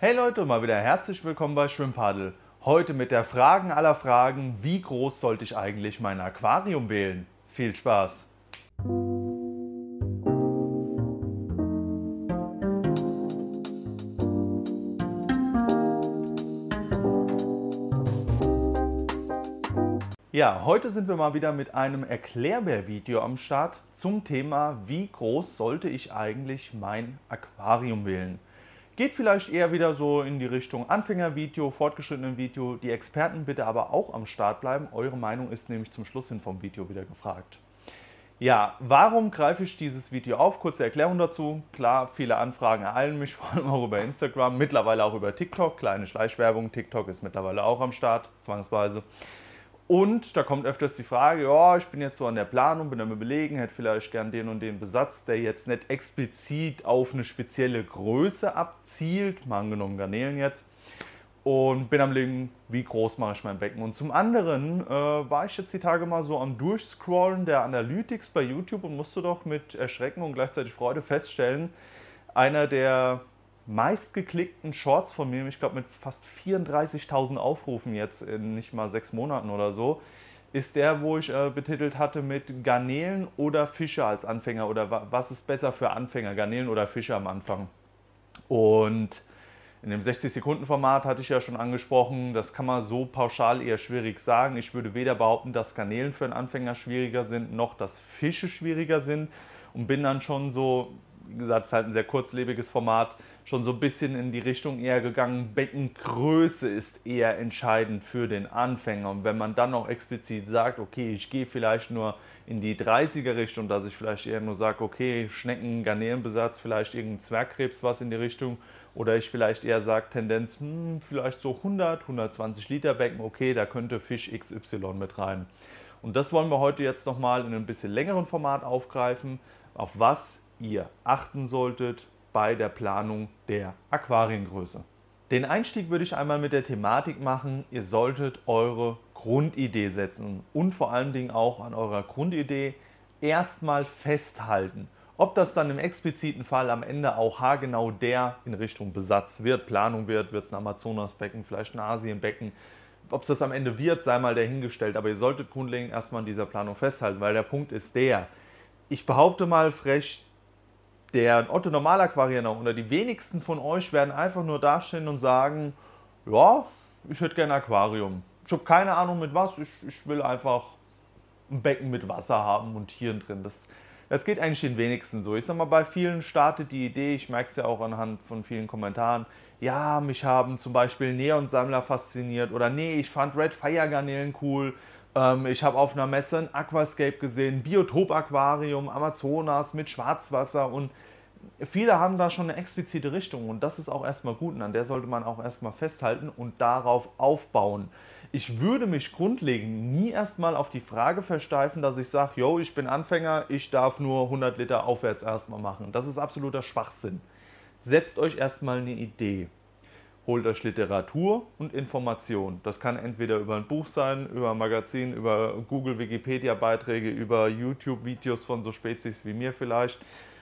Hey Leute, mal wieder herzlich willkommen bei Schwimmpaddel. Heute mit der Fragen aller Fragen, wie groß sollte ich eigentlich mein Aquarium wählen? Viel Spaß! Ja, heute sind wir mal wieder mit einem Erklärbär-Video am Start zum Thema, wie groß sollte ich eigentlich mein Aquarium wählen? Geht vielleicht eher wieder so in die Richtung Anfängervideo, fortgeschrittenen Video. Die Experten bitte aber auch am Start bleiben. Eure Meinung ist nämlich zum Schluss hin vom Video wieder gefragt. Ja, warum greife ich dieses Video auf? Kurze Erklärung dazu. Klar, viele Anfragen ereilen mich, vor allem auch über Instagram, mittlerweile auch über TikTok. Kleine Schleichwerbung, TikTok ist mittlerweile auch am Start, zwangsweise. Und da kommt öfters die Frage, ja, ich bin jetzt so an der Planung, bin am Überlegen, hätte vielleicht gern den und den Besatz, der jetzt nicht explizit auf eine spezielle Größe abzielt, mal angenommen Garnelen jetzt, und bin am Überlegen, wie groß mache ich mein Becken. Und zum anderen war ich jetzt die Tage mal so am Durchscrollen der Analytics bei YouTube und musste doch mit Erschrecken und gleichzeitig Freude feststellen, einer der meistgeklickten Shorts von mir, ich glaube mit fast 34.000 Aufrufen jetzt in nicht mal 6 Monaten oder so, ist der, wo ich betitelt hatte mit Garnelen oder Fische als Anfänger oder was ist besser für Anfänger, Garnelen oder Fische am Anfang. Und in dem 60-Sekunden-Format hatte ich ja schon angesprochen, das kann man so pauschal eher schwierig sagen. Ich würde weder behaupten, dass Garnelen für einen Anfänger schwieriger sind, noch dass Fische schwieriger sind und bin dann schon so, wie gesagt, es ist halt ein sehr kurzlebiges Format, schon so ein bisschen in die Richtung eher gegangen, Beckengröße ist eher entscheidend für den Anfänger. Und wenn man dann noch explizit sagt, okay, ich gehe vielleicht nur in die 30er Richtung, dass ich vielleicht eher nur sage, okay, Schnecken, Garnelenbesatz, vielleicht irgendein Zwergkrebs, was in die Richtung, oder ich vielleicht eher sage, Tendenz, vielleicht so 100, 120 Liter Becken, okay, da könnte Fisch XY mit rein. Und das wollen wir heute jetzt nochmal in einem bisschen längeren Format aufgreifen, auf was ihr achten solltet bei der Planung der Aquariengröße. Den Einstieg würde ich einmal mit der Thematik machen, ihr solltet eure Grundidee setzen und vor allen Dingen auch an eurer Grundidee erstmal festhalten. Ob das dann im expliziten Fall am Ende auch haargenau der in Richtung Besatz wird, Planung wird es ein Amazonasbecken, vielleicht ein Asienbecken, ob es das am Ende wird, sei mal dahingestellt, aber ihr solltet grundlegend erstmal an dieser Planung festhalten, weil der Punkt ist der, ich behaupte mal frech, der Otto-Normal-Aquarianer oder die wenigsten von euch werden einfach nur dastehen und sagen, ja, ich hätte gerne ein Aquarium. Ich habe keine Ahnung mit was, ich will einfach ein Becken mit Wasser haben und Tieren drin. Das geht eigentlich den wenigsten so. Ich sag mal, bei vielen startet die Idee, ich merke es ja auch anhand von vielen Kommentaren, ja, mich haben zum Beispiel Neonsammler fasziniert oder nee, ich fand Red Fire Garnelen cool. Ich habe auf einer Messe ein Aquascape gesehen, Biotop-Aquarium, Amazonas mit Schwarzwasser und viele haben da schon eine explizite Richtung und das ist auch erstmal gut und an der sollte man auch erstmal festhalten und darauf aufbauen. Ich würde mich grundlegend nie erstmal auf die Frage versteifen, dass ich sage, yo, ich bin Anfänger, ich darf nur 100 Liter aufwärts erstmal machen. Das ist absoluter Schwachsinn. Setzt euch erstmal eine Idee. Holt euch Literatur und Information. Das kann entweder über ein Buch sein, über ein Magazin, über Google, Wikipedia-Beiträge, über YouTube-Videos von so Spezies wie mir vielleicht.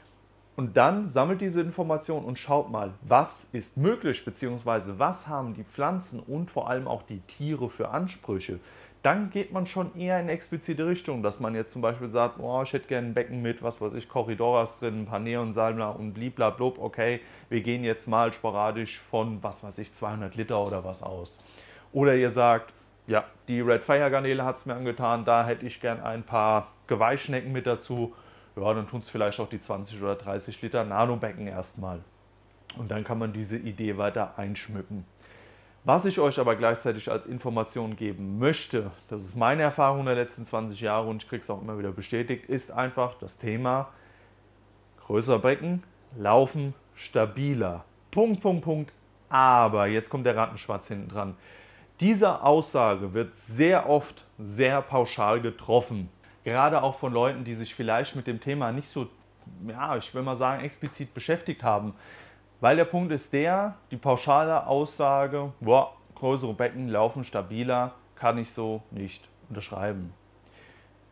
Und dann sammelt diese Information und schaut mal, was ist möglich, beziehungsweise was haben die Pflanzen und vor allem auch die Tiere für Ansprüche. Dann geht man schon eher in explizite Richtung, dass man jetzt zum Beispiel sagt, oh, ich hätte gerne ein Becken mit, was weiß ich, Corridoras drin, ein paar Neonsalmler und bliblablub, okay, wir gehen jetzt mal sporadisch von, was weiß ich, 200 Liter oder was aus. Oder ihr sagt, ja, die Red Fire Garnele hat es mir angetan, da hätte ich gern ein paar Geweihschnecken mit dazu. Ja, dann tun es vielleicht auch die 20 oder 30 Liter Nanobecken erstmal. Und dann kann man diese Idee weiter einschmücken. Was ich euch aber gleichzeitig als Information geben möchte, das ist meine Erfahrung der letzten 20 Jahre und ich kriege es auch immer wieder bestätigt, ist einfach das Thema größer Becken, laufen stabiler. Punkt, Punkt, Punkt. Aber, jetzt kommt der Rattenschwanz hinten dran. Diese Aussage wird sehr oft sehr pauschal getroffen. Gerade auch von Leuten, die sich vielleicht mit dem Thema nicht so, ja, ich will mal sagen, explizit beschäftigt haben. Weil der Punkt ist der, die pauschale Aussage, boah, größere Becken laufen stabiler, kann ich so nicht unterschreiben.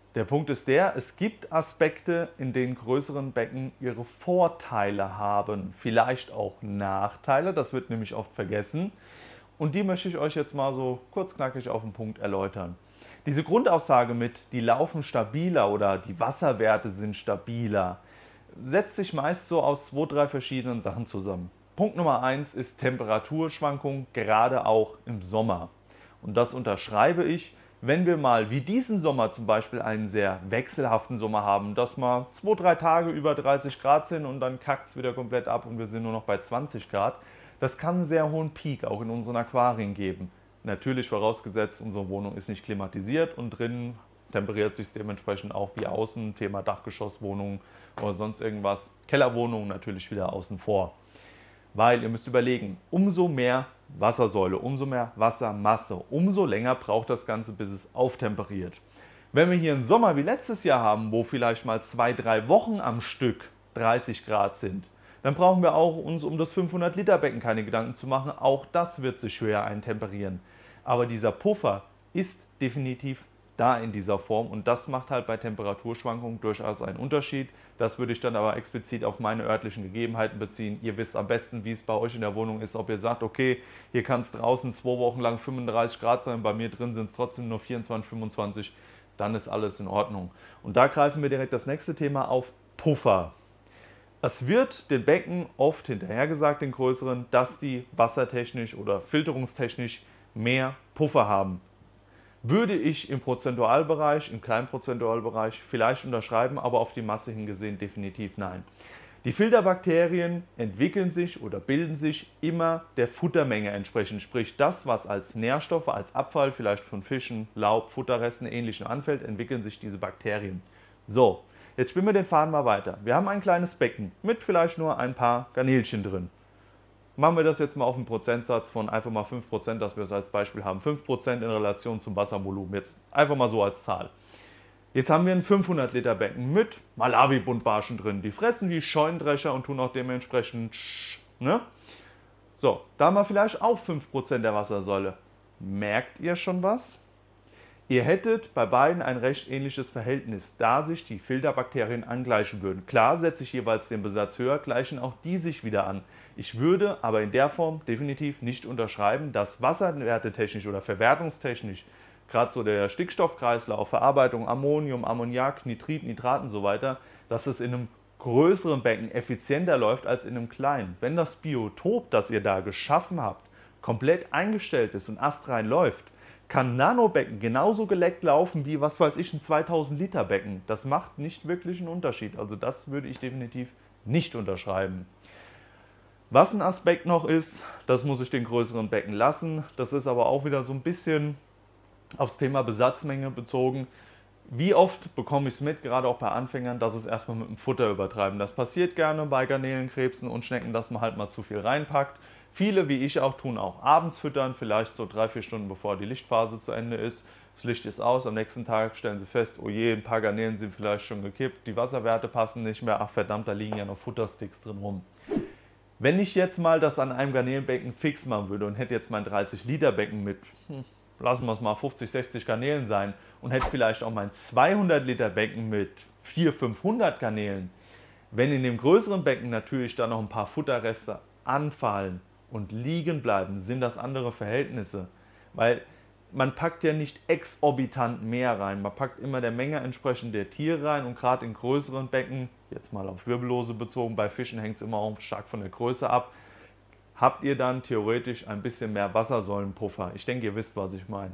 Der Punkt ist der, es gibt Aspekte, in denen größeren Becken ihre Vorteile haben, vielleicht auch Nachteile, das wird nämlich oft vergessen. Und die möchte ich euch jetzt mal so kurzknackig auf den Punkt erläutern. Diese Grundaussage mit, die laufen stabiler oder die Wasserwerte sind stabiler, setzt sich meist so aus 2, 3 verschiedenen Sachen zusammen. Punkt Nummer 1 ist Temperaturschwankung, gerade auch im Sommer. Und das unterschreibe ich, wenn wir mal wie diesen Sommer zum Beispiel einen sehr wechselhaften Sommer haben, dass mal 2, 3 Tage über 30 Grad sind und dann kackt es wieder komplett ab und wir sind nur noch bei 20 Grad. Das kann einen sehr hohen Peak auch in unseren Aquarien geben. Natürlich vorausgesetzt, unsere Wohnung ist nicht klimatisiert und drinnen temperiert sich dementsprechend auch wie außen, Thema Dachgeschosswohnungen oder sonst irgendwas. Kellerwohnungen natürlich wieder außen vor. Weil ihr müsst überlegen, umso mehr Wassersäule, umso mehr Wassermasse, umso länger braucht das Ganze, bis es auftemperiert. Wenn wir hier einen Sommer wie letztes Jahr haben, wo vielleicht mal 2, 3 Wochen am Stück 30 Grad sind, dann brauchen wir auch uns um das 500 Liter Becken keine Gedanken zu machen. Auch das wird sich höher eintemperieren. Aber dieser Puffer ist definitiv da in dieser Form und das macht halt bei Temperaturschwankungen durchaus einen Unterschied. Das würde ich dann aber explizit auf meine örtlichen Gegebenheiten beziehen. Ihr wisst am besten, wie es bei euch in der Wohnung ist, ob ihr sagt, okay, hier kann es draußen 2 Wochen lang 35 Grad sein, bei mir drin sind es trotzdem nur 24, 25, dann ist alles in Ordnung. Und da greifen wir direkt das nächste Thema auf, Puffer. Es wird den Becken oft hinterhergesagt, den größeren, dass die wassertechnisch oder filterungstechnisch mehr Puffer haben. Würde ich im Prozentualbereich, im kleinen Prozentualbereich vielleicht unterschreiben, aber auf die Masse hingesehen definitiv nein. Die Filterbakterien entwickeln sich oder bilden sich immer der Futtermenge entsprechend, sprich das, was als Nährstoffe, als Abfall vielleicht von Fischen, Laub, Futterresten, Ähnlichem anfällt, entwickeln sich diese Bakterien. So, jetzt spinnen wir den Faden mal weiter. Wir haben ein kleines Becken mit vielleicht nur ein paar Garnelchen drin. Machen wir das jetzt mal auf einen Prozentsatz von einfach mal 5%, dass wir es als Beispiel haben. 5% in Relation zum Wasservolumen. Jetzt einfach mal so als Zahl. Jetzt haben wir ein 500 Liter Becken mit Malawi-Buntbarschen drin. Die fressen wie Scheunendrescher und tun auch dementsprechend ne? So, da haben wir vielleicht auch 5% der Wassersäule. Merkt ihr schon was? Ihr hättet bei beiden ein recht ähnliches Verhältnis, da sich die Filterbakterien angleichen würden. Klar setze ich jeweils den Besatz höher, gleichen auch die sich wieder an. Ich würde aber in der Form definitiv nicht unterschreiben, dass wasserwertetechnisch oder verwertungstechnisch, gerade so der Stickstoffkreislauf, Verarbeitung, Ammonium, Ammoniak, Nitrit, Nitrat und so weiter, dass es in einem größeren Becken effizienter läuft als in einem kleinen. Wenn das Biotop, das ihr da geschaffen habt, komplett eingestellt ist und astrein läuft, kann Nanobecken genauso geleckt laufen wie, was weiß ich, ein 2000 Liter Becken. Das macht nicht wirklich einen Unterschied. Also das würde ich definitiv nicht unterschreiben. Was ein Aspekt noch ist, das muss ich den größeren Becken lassen. Das ist aber auch wieder so ein bisschen aufs Thema Besatzmenge bezogen. Wie oft bekomme ich es mit, gerade auch bei Anfängern, dass es erstmal mit dem Futter übertreiben. Das passiert gerne bei Garnelen, Krebsen und Schnecken, dass man halt mal zu viel reinpackt. Viele, wie ich auch, tun auch abends füttern, vielleicht so 3, 4 Stunden bevor die Lichtphase zu Ende ist. Das Licht ist aus, am nächsten Tag stellen sie fest, oh je, ein paar Garnelen sind vielleicht schon gekippt, die Wasserwerte passen nicht mehr, ach verdammt, da liegen ja noch Futtersticks drin rum. Wenn ich jetzt mal das an einem Garnelenbecken fix machen würde und hätte jetzt mein 30 Liter Becken mit, lassen wir es mal 50, 60 Garnelen sein und hätte vielleicht auch mein 200 Liter Becken mit 400, 500 Garnelen, wenn in dem größeren Becken natürlich dann noch ein paar Futterreste anfallen und liegen bleiben, sind das andere Verhältnisse. Weil man packt ja nicht exorbitant mehr rein. Man packt immer der Menge entsprechend der Tiere rein und gerade in größeren Becken, jetzt mal auf Wirbellose bezogen, bei Fischen hängt es immer auch stark von der Größe ab, habt ihr dann theoretisch ein bisschen mehr Wassersäulenpuffer. Ich denke, ihr wisst, was ich meine.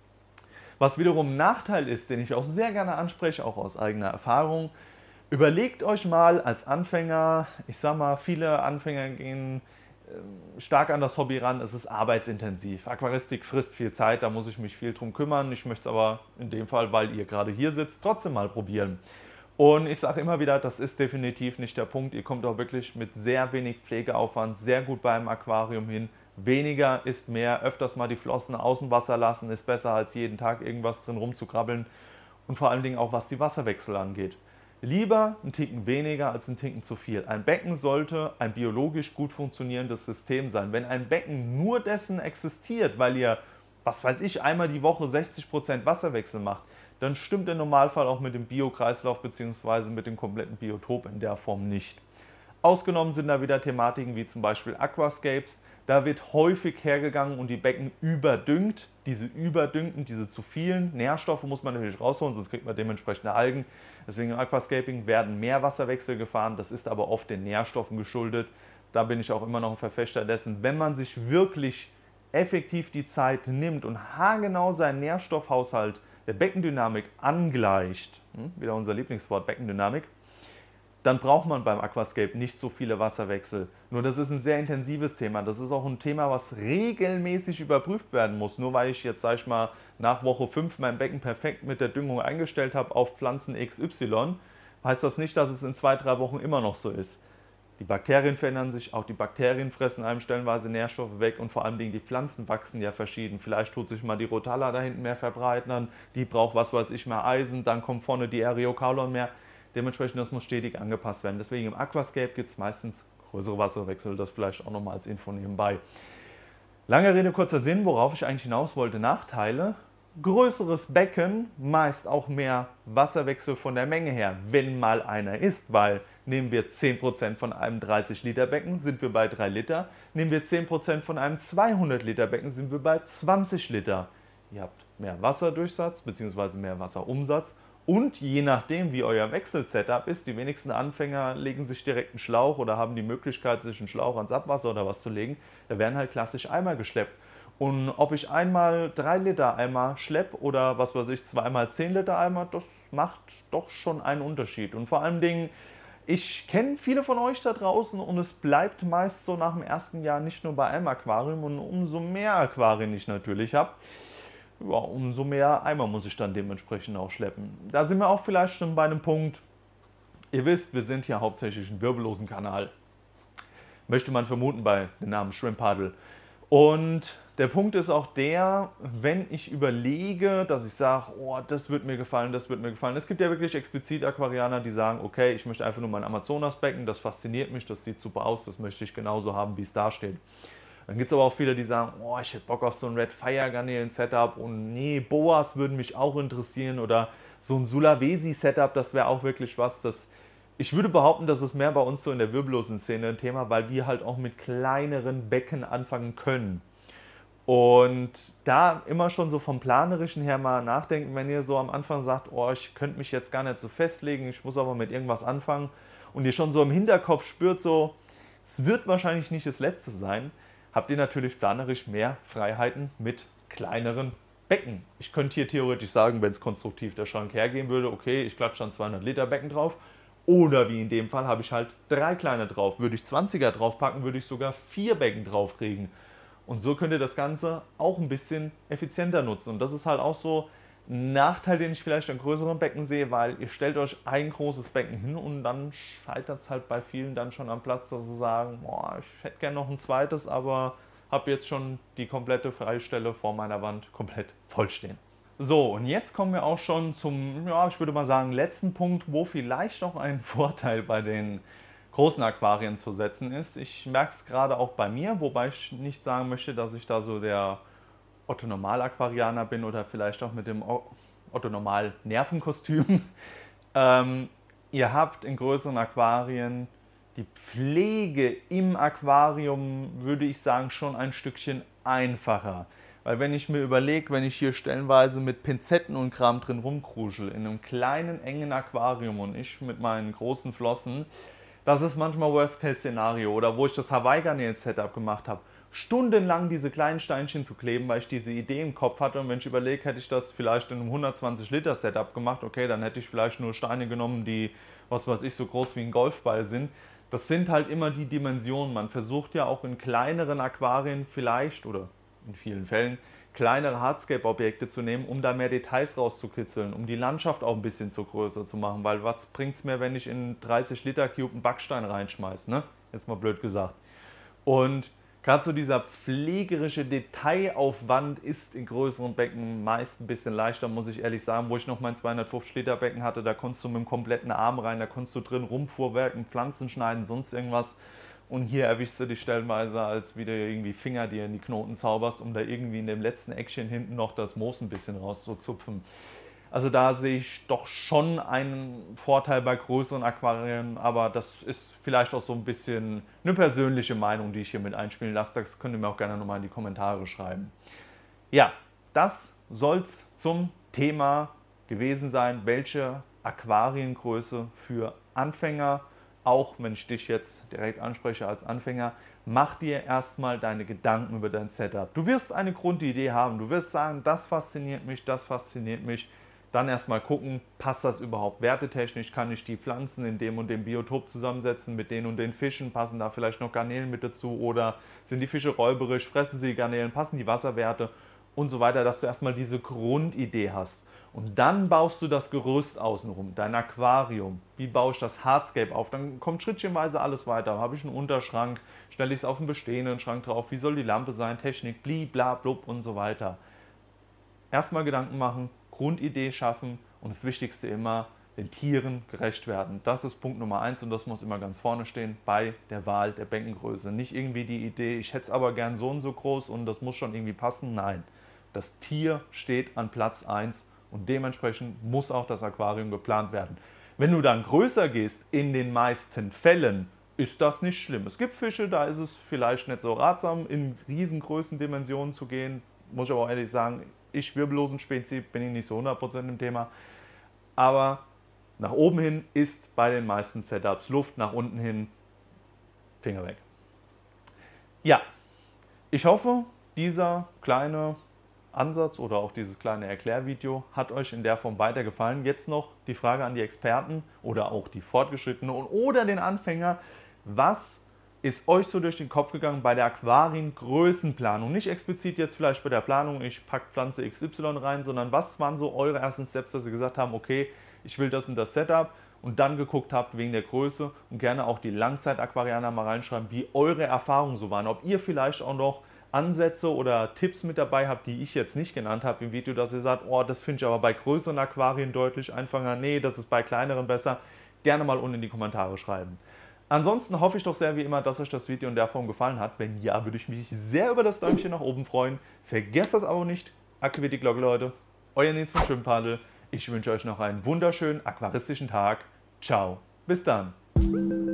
Was wiederum ein Nachteil ist, den ich auch sehr gerne anspreche, auch aus eigener Erfahrung, überlegt euch mal als Anfänger, ich sag mal, viele Anfänger gehen stark an das Hobby ran, es ist arbeitsintensiv. Aquaristik frisst viel Zeit, da muss ich mich viel drum kümmern. Ich möchte es aber in dem Fall, weil ihr gerade hier sitzt, trotzdem mal probieren. Und ich sage immer wieder, das ist definitiv nicht der Punkt. Ihr kommt auch wirklich mit sehr wenig Pflegeaufwand sehr gut beim Aquarium hin. Weniger ist mehr, öfters mal die Flossen außen Wasser lassen, ist besser als jeden Tag irgendwas drin rumzukrabbeln. Und vor allen Dingen auch, was die Wasserwechsel angeht. Lieber ein Ticken weniger als ein Ticken zu viel. Ein Becken sollte ein biologisch gut funktionierendes System sein. Wenn ein Becken nur dessen existiert, weil ihr, was weiß ich, einmal die Woche 60% Wasserwechsel macht, dann stimmt der Normalfall auch mit dem Biokreislauf bzw. mit dem kompletten Biotop in der Form nicht. Ausgenommen sind da wieder Thematiken wie zum Beispiel Aquascapes. Da wird häufig hergegangen und die Becken überdüngt. Diese überdüngten, diese zu vielen Nährstoffe muss man natürlich rausholen, sonst kriegt man dementsprechende Algen. Deswegen im Aquascaping werden Meerwasserwechsel gefahren. Das ist aber oft den Nährstoffen geschuldet. Da bin ich auch immer noch ein Verfechter dessen. Wenn man sich wirklich effektiv die Zeit nimmt und haargenau seinen Nährstoffhaushalt der Beckendynamik angleicht, wieder unser Lieblingswort Beckendynamik, dann braucht man beim Aquascape nicht so viele Wasserwechsel. Nur das ist ein sehr intensives Thema. Das ist auch ein Thema, was regelmäßig überprüft werden muss. Nur weil ich jetzt, sag ich mal, nach Woche 5 mein Becken perfekt mit der Düngung eingestellt habe auf Pflanzen XY, heißt das nicht, dass es in 2-3 Wochen immer noch so ist. Die Bakterien verändern sich, auch die Bakterien fressen einem stellenweise Nährstoffe weg und vor allem die Pflanzen wachsen ja verschieden. Vielleicht tut sich mal die Rotala da hinten mehr verbreitern, die braucht was weiß ich mehr Eisen, dann kommt vorne die Eriokaulon mehr. Dementsprechend, das muss stetig angepasst werden. Deswegen im Aquascape gibt es meistens größere Wasserwechsel, das vielleicht auch nochmal als Info nebenbei. Lange Rede, kurzer Sinn, worauf ich eigentlich hinaus wollte, Nachteile. Größeres Becken, meist auch mehr Wasserwechsel von der Menge her, wenn mal einer ist, weil nehmen wir 10% von einem 30 Liter Becken, sind wir bei 3 Liter. Nehmen wir 10% von einem 200 Liter Becken, sind wir bei 20 Liter. Ihr habt mehr Wasserdurchsatz bzw. mehr Wasserumsatz. Und je nachdem, wie euer Wechselsetup ist, die wenigsten Anfänger legen sich direkt einen Schlauch oder haben die Möglichkeit, sich einen Schlauch ans Abwasser oder was zu legen. Da werden halt klassisch Eimer geschleppt. Und ob ich einmal 3 Liter Eimer schleppe oder was weiß ich, zweimal 10 Liter Eimer, das macht doch schon einen Unterschied. Und vor allen Dingen, ich kenne viele von euch da draußen und es bleibt meist so nach dem ersten Jahr nicht nur bei einem Aquarium. Und umso mehr Aquarien ich natürlich habe, ja, umso mehr Eimer muss ich dann dementsprechend auch schleppen. Da sind wir auch vielleicht schon bei einem Punkt, ihr wisst, wir sind hier hauptsächlich ein wirbellosen Kanal. Möchte man vermuten bei dem Namen Shrimp Puddle. Und der Punkt ist auch der, wenn ich überlege, dass ich sage, oh, das wird mir gefallen, das wird mir gefallen. Es gibt ja wirklich explizit Aquarianer, die sagen, okay, ich möchte einfach nur mein Amazonasbecken, das fasziniert mich, das sieht super aus, das möchte ich genauso haben, wie es da steht. Dann gibt es aber auch viele, die sagen, oh, ich hätte Bock auf so ein Red Fire Garnelen Setup und nee, Boas würden mich auch interessieren oder so ein Sulawesi Setup, das wäre auch wirklich was, das ich würde behaupten, das ist mehr bei uns so in der wirbellosen Szene ein Thema, weil wir halt auch mit kleineren Becken anfangen können. Und da immer schon so vom Planerischen her mal nachdenken, wenn ihr so am Anfang sagt, oh, ich könnte mich jetzt gar nicht so festlegen, ich muss aber mit irgendwas anfangen und ihr schon so im Hinterkopf spürt so, es wird wahrscheinlich nicht das Letzte sein, habt ihr natürlich planerisch mehr Freiheiten mit kleineren Becken. Ich könnte hier theoretisch sagen, wenn es konstruktiv der Schrank hergehen würde, okay, ich klatsche dann 200 Liter Becken drauf. Oder wie in dem Fall habe ich halt 3 kleine drauf. Würde ich 20er draufpacken, würde ich sogar 4 Becken drauf kriegen. Und so könnt ihr das Ganze auch ein bisschen effizienter nutzen. Und das ist halt auch so ein Nachteil, den ich vielleicht an größeren Becken sehe, weil ihr stellt euch ein großes Becken hin und dann scheitert es halt bei vielen dann schon am Platz, dass sie sagen, boah, ich hätte gerne noch ein zweites, aber habe jetzt schon die komplette Freistelle vor meiner Wand komplett vollstehen. So, und jetzt kommen wir auch schon zum, ja, ich würde mal sagen, letzten Punkt, wo vielleicht noch ein Vorteil bei den großen Aquarien zu setzen ist. Ich merke es gerade auch bei mir, wobei ich nicht sagen möchte, dass ich da so der Otto-Normal-Aquarianer bin oder vielleicht auch mit dem Otto-Normal-Nervenkostüm. Ihr habt in größeren Aquarien die Pflege im Aquarium, würde ich sagen, schon ein Stückchen einfacher. Weil wenn ich mir überlege, wenn ich hier stellenweise mit Pinzetten und Kram drin rumkruschel, in einem kleinen, engen Aquarium und ich mit meinen großen Flossen, das ist manchmal Worst-Case-Szenario. Oder wo ich das Hawaii-Garnelen-Setup gemacht habe, stundenlang diese kleinen Steinchen zu kleben, weil ich diese Idee im Kopf hatte. Und wenn ich überlege, hätte ich das vielleicht in einem 120-Liter-Setup gemacht, okay, dann hätte ich vielleicht nur Steine genommen, die, was weiß ich, so groß wie ein Golfball sind. Das sind halt immer die Dimensionen. Man versucht ja auch in kleineren Aquarien vielleicht, oder in vielen Fällen, kleinere Hardscape-Objekte zu nehmen, um da mehr Details rauszukitzeln, um die Landschaft auch ein bisschen zu größer zu machen, weil was bringt es mir, wenn ich in 30 Liter Cube einen Backstein reinschmeiße, ne? Jetzt mal blöd gesagt. Und gerade so dieser pflegerische Detailaufwand ist in größeren Becken meist ein bisschen leichter, muss ich ehrlich sagen. Wo ich noch mein 250 Liter Becken hatte, da konntest du mit dem kompletten Arm rein, da konntest du drin rumfuhrwerken, Pflanzen schneiden, sonst irgendwas. Und hier erwischst du dich stellenweise als wieder irgendwie Finger, die in die Knoten zauberst, um da irgendwie in dem letzten Eckchen hinten noch das Moos ein bisschen rauszuzupfen. Also da sehe ich doch schon einen Vorteil bei größeren Aquarien, aber das ist vielleicht auch so ein bisschen eine persönliche Meinung, die ich hier mit einspielen lasse. Das könnt ihr mir auch gerne nochmal in die Kommentare schreiben. Ja, das soll es zum Thema gewesen sein, welche Aquariengröße für Anfänger, auch wenn ich dich jetzt direkt anspreche als Anfänger, mach dir erstmal deine Gedanken über dein Setup. Du wirst eine Grundidee haben, du wirst sagen, das fasziniert mich, das fasziniert mich. Dann erstmal gucken, passt das überhaupt wertetechnisch, kann ich die Pflanzen in dem und dem Biotop zusammensetzen mit den und den Fischen, passen da vielleicht noch Garnelen mit dazu oder sind die Fische räuberisch, fressen sie Garnelen, passen die Wasserwerte und so weiter, dass du erstmal diese Grundidee hast. Und dann baust du das Gerüst außenrum, dein Aquarium. Wie baue ich das Hardscape auf? Dann kommt schrittchenweise alles weiter. Habe ich einen Unterschrank, stelle ich es auf einen bestehenden Schrank drauf, wie soll die Lampe sein, Technik, bli, bla, blub und so weiter. Erstmal Gedanken machen, Grundidee schaffen und das Wichtigste immer, den Tieren gerecht werden. Das ist Punkt Nummer 1 und das muss immer ganz vorne stehen bei der Wahl der Beckengröße. Nicht irgendwie die Idee, ich hätte es aber gern so und so groß und das muss schon irgendwie passen. Nein, das Tier steht an Platz 1 und dementsprechend muss auch das Aquarium geplant werden. Wenn du dann größer gehst, in den meisten Fällen, ist das nicht schlimm. Es gibt Fische, da ist es vielleicht nicht so ratsam, in riesengroßen Dimensionen zu gehen. Muss ich aber auch ehrlich sagen, ich Wirbellosen-Spezi bin ich nicht so 100% im Thema. Aber nach oben hin ist bei den meisten Setups Luft, nach unten hin Finger weg. Ja, ich hoffe, dieser kleine Ansatz oder auch dieses kleine Erklärvideo hat euch in der Form weitergefallen. Jetzt noch die Frage an die Experten oder auch die Fortgeschrittenen oder den Anfänger. Was ist euch so durch den Kopf gegangen bei der Aquariengrößenplanung? Nicht explizit jetzt vielleicht bei der Planung, ich packe Pflanze XY rein, sondern was waren so eure ersten Steps, dass ihr gesagt habt, okay, ich will das in das Setup und dann geguckt habt wegen der Größe und gerne auch die Langzeit-Aquarianer mal reinschreiben, wie eure Erfahrungen so waren. Ob ihr vielleicht auch noch Ansätze oder Tipps mit dabei habt, die ich jetzt nicht genannt habe im Video, dass ihr sagt, oh, das finde ich aber bei größeren Aquarien deutlich einfacher, nee, das ist bei kleineren besser. Gerne mal unten in die Kommentare schreiben. Ansonsten hoffe ich doch sehr wie immer, dass euch das Video in der Form gefallen hat. Wenn ja, würde ich mich sehr über das Däumchen nach oben freuen. Vergesst das Abo nicht, aktiviert die Glocke, Leute. Euer Nils von Schwimmpaddel. Ich wünsche euch noch einen wunderschönen aquaristischen Tag. Ciao, bis dann.